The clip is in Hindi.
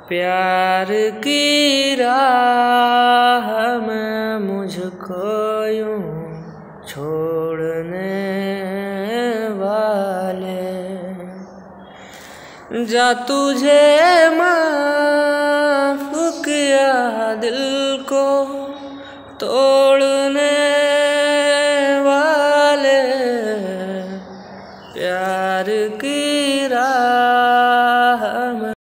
प्यार की राह में मुझको यूं छोड़ने वाले, जा तुझे माफ किया दिल को तोड़ने